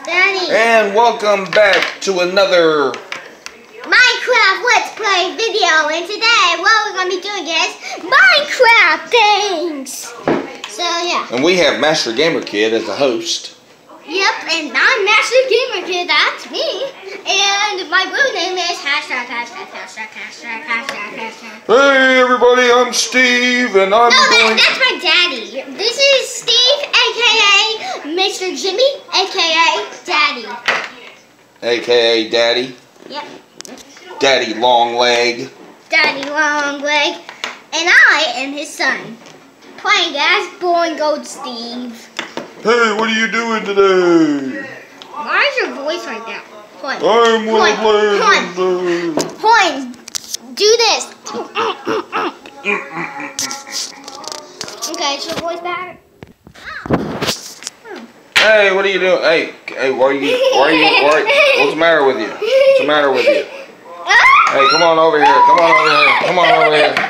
Daddy. And welcome back to another Minecraft Let's Play video. And today what we're going to be doing is Minecraft things. So yeah. And we have Master Gamer Kid as a host. Yep, and I'm Master Gamer Kid, that's me. And my real name is hashtag. Hey everybody, I'm Steve and I'm going... that's my daddy. This is Steve, aka Mr. Jimmy, aka Daddy. AKA Daddy. Yep. Daddy Long Leg. Daddy Long Leg. And I am his son. Playing as Boring Gold Steve. Hey, what are you doing today? Why is your voice like that? Hold on. I'm gonna play Hold on. Do this. Okay, is your voice better? Hey, what are you doing? Hey, what's the matter with you? What's the matter with you? Hey, come on over here. Come on over here. Come on over here.